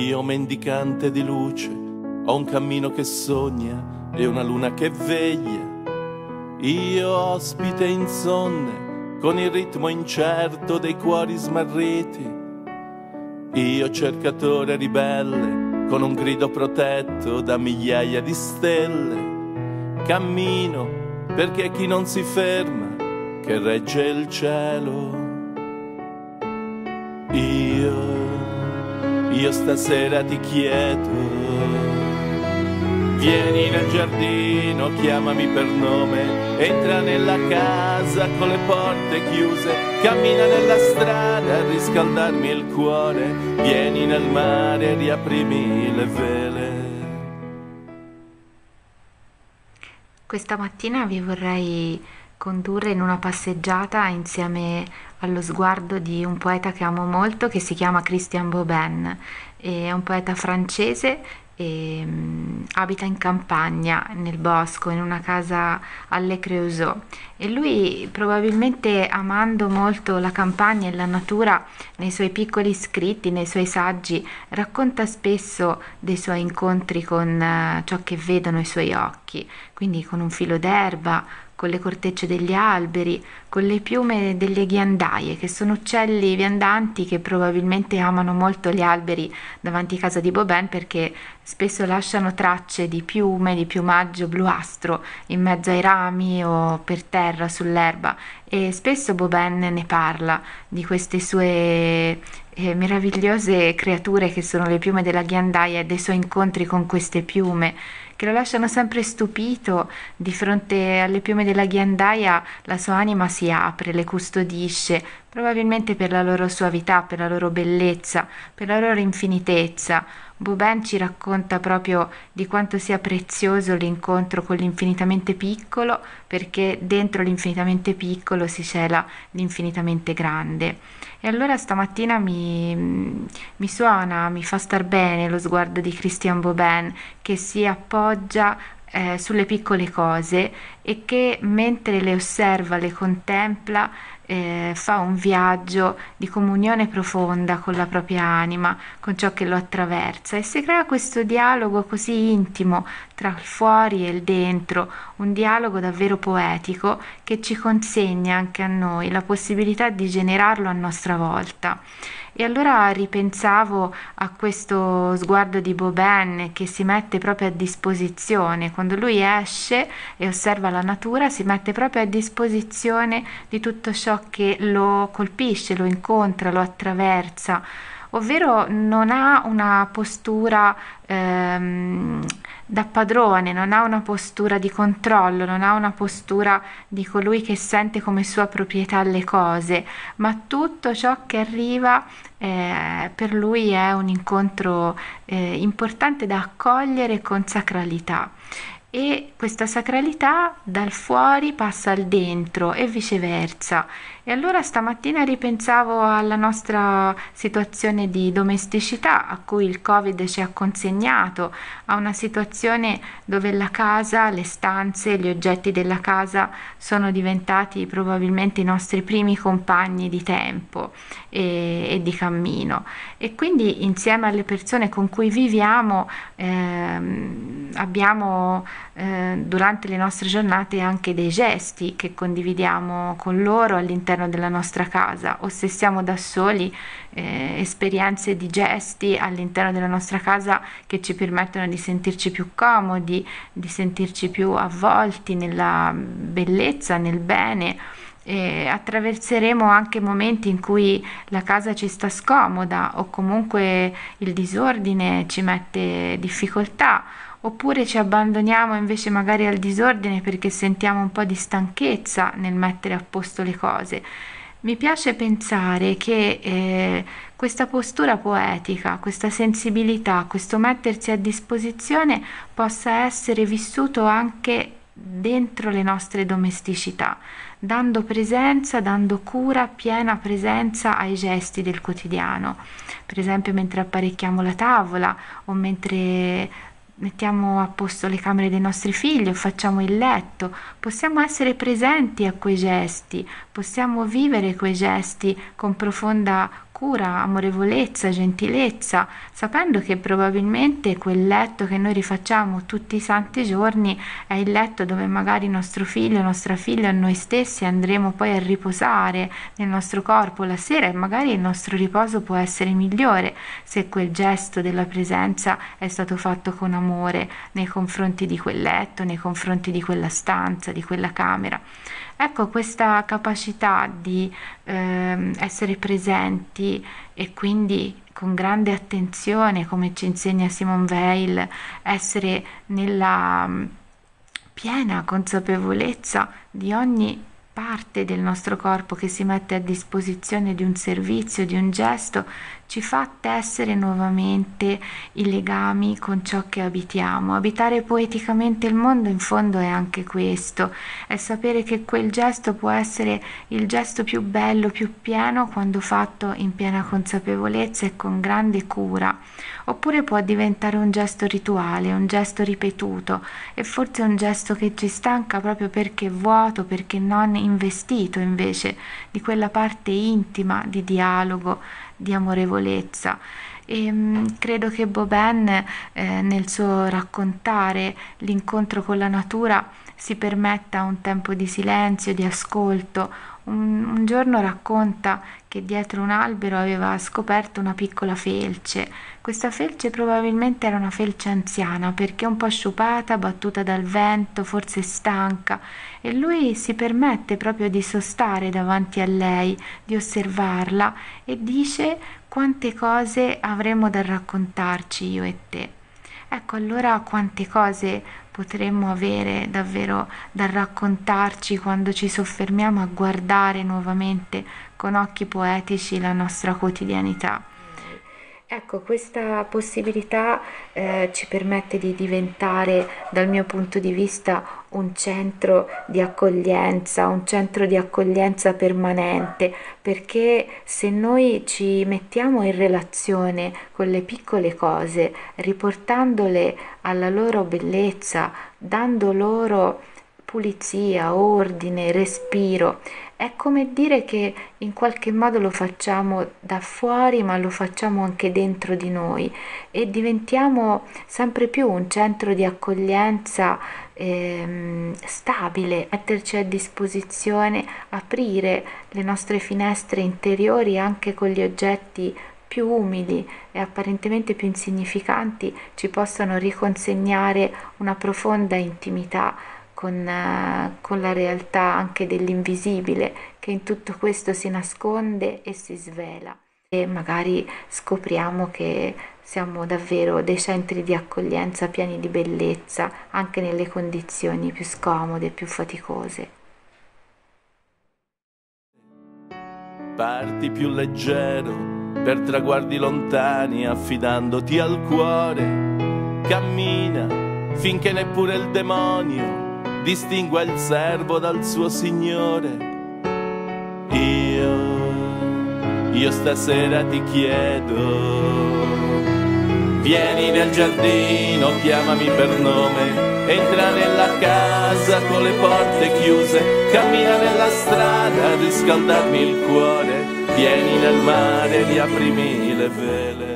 Io mendicante di luce, ho un cammino che sogna e una luna che veglia. Io ospite insonne, con il ritmo incerto dei cuori smarriti. Io cercatore ribelle, con un grido protetto da migliaia di stelle. Cammino perché chi non si ferma, che regge il cielo. Io stasera ti chiedo, vieni nel giardino, chiamami per nome, entra nella casa con le porte chiuse, cammina nella strada a riscaldarmi il cuore, vieni nel mare, riaprimi le vele. Questa mattina vi vorrei condurre in una passeggiata insieme allo sguardo di un poeta che amo molto, che si chiama Christian Bobin. È un poeta francese e abita in campagna, nel bosco, in una casa alle Creusot, e lui, probabilmente amando molto la campagna e la natura, nei suoi piccoli scritti, nei suoi saggi, racconta spesso dei suoi incontri con ciò che vedono i suoi occhi, quindi con un filo d'erba, con le cortecce degli alberi, con le piume delle ghiandaie, che sono uccelli viandanti che probabilmente amano molto gli alberi davanti a casa di Bobin, perché spesso lasciano tracce di piume, di piumaggio bluastro in mezzo ai rami o per terra sull'erba, e spesso Bobin ne parla di queste sue meravigliose creature che sono le piume della ghiandaia e dei suoi incontri con queste piume che lo lasciano sempre stupito. Di fronte alle piume della ghiandaia la sua anima si apre, le custodisce, probabilmente per la loro soavità, per la loro bellezza, per la loro infinitezza. Bobin ci racconta proprio di quanto sia prezioso l'incontro con l'infinitamente piccolo, perché dentro l'infinitamente piccolo si cela l'infinitamente grande. E allora stamattina mi suona, mi fa star bene lo sguardo di Christian Bobin, che si appoggia sulle piccole cose e che mentre le osserva, le contempla, fa un viaggio di comunione profonda con la propria anima, con ciò che lo attraversa, e si crea questo dialogo così intimo tra il fuori e il dentro, un dialogo davvero poetico che ci consegna anche a noi la possibilità di generarlo a nostra volta. E allora ripensavo a questo sguardo di Bobin che si mette proprio a disposizione, quando lui esce e osserva la natura, si mette proprio a disposizione di tutto ciò che lo colpisce, lo incontra, lo attraversa, ovvero non ha una postura da padrone, non ha una postura di controllo, non ha una postura di colui che sente come sua proprietà le cose, ma tutto ciò che arriva per lui è un incontro importante da accogliere con sacralità. E questa sacralità dal fuori passa al dentro e viceversa. E allora stamattina ripensavo alla nostra situazione di domesticità a cui il Covid ci ha consegnato, a una situazione dove la casa, le stanze, gli oggetti della casa sono diventati probabilmente i nostri primi compagni di tempo e di cammino. E quindi insieme alle persone con cui viviamo abbiamo durante le nostre giornate anche dei gesti che condividiamo con loro all'interno della nostra casa, o se siamo da soli, esperienze di gesti all'interno della nostra casa che ci permettono di sentirci più comodi, di sentirci più avvolti nella bellezza, nel bene. E attraverseremo anche momenti in cui la casa ci sta scomoda o comunque il disordine ci mette difficoltà, oppure ci abbandoniamo invece magari al disordine perché sentiamo un po' di stanchezza nel mettere a posto le cose. Mi piace pensare che questa postura poetica, questa sensibilità, questo mettersi a disposizione possa essere vissuto anche dentro le nostre domesticità, dando presenza, dando cura, piena presenza ai gesti del quotidiano. Per esempio mentre apparecchiamo la tavola o mentre mettiamo a posto le camere dei nostri figli o facciamo il letto, possiamo essere presenti a quei gesti, possiamo vivere quei gesti con profonda cura, amorevolezza, gentilezza, sapendo che probabilmente quel letto che noi rifacciamo tutti i santi giorni è il letto dove magari nostro figlio, nostra figlia, noi stessi andremo poi a riposare nel nostro corpo la sera, e magari il nostro riposo può essere migliore se quel gesto della presenza è stato fatto con amore nei confronti di quel letto, nei confronti di quella stanza, di quella camera. Ecco, questa capacità di essere presenti e quindi con grande attenzione, come ci insegna Simone Weil, essere nella piena consapevolezza di ogni parte del nostro corpo che si mette a disposizione di un servizio, di un gesto, ci fa tessere nuovamente i legami con ciò che abitiamo. Abitare poeticamente il mondo in fondo è anche questo, è sapere che quel gesto può essere il gesto più bello, più pieno quando fatto in piena consapevolezza e con grande cura, oppure può diventare un gesto rituale, un gesto ripetuto, e forse un gesto che ci stanca proprio perché è vuoto, perché non investito invece di quella parte intima di dialogo, di amorevolezza. E credo che Boben nel suo raccontare l'incontro con la natura si permetta un tempo di silenzio, di ascolto. Un giorno racconta che dietro un albero aveva scoperto una piccola felce. Questa felce probabilmente era una felce anziana, perché un po' sciupata, battuta dal vento, forse stanca, e lui si permette proprio di sostare davanti a lei, di osservarla, e dice: quante cose avremmo da raccontarci io e te. Ecco, allora quante cose potremmo avere davvero da raccontarci quando ci soffermiamo a guardare nuovamente con occhi poetici la nostra quotidianità. Ecco, questa possibilità ci permette di diventare, dal mio punto di vista, un centro di accoglienza permanente, perché se noi ci mettiamo in relazione con le piccole cose, riportandole alla loro bellezza, dando loro pulizia, ordine, respiro, è come dire che in qualche modo lo facciamo da fuori, ma lo facciamo anche dentro di noi, e diventiamo sempre più un centro di accoglienza stabile, metterci a disposizione, aprire le nostre finestre interiori anche con gli oggetti più umili e apparentemente più insignificanti, ci possano riconsegnare una profonda intimità con la realtà anche dell'invisibile che in tutto questo si nasconde e si svela, e magari scopriamo che siamo davvero dei centri di accoglienza pieni di bellezza anche nelle condizioni più scomode, più faticose. Parti più leggero per traguardi lontani, affidandoti al cuore. Cammina finché neppure il demonio distingua il servo dal suo signore. Io stasera ti chiedo, vieni nel giardino, chiamami per nome, entra nella casa con le porte chiuse, cammina nella strada a riscaldarmi il cuore, vieni nel mare, riaprimi le vele.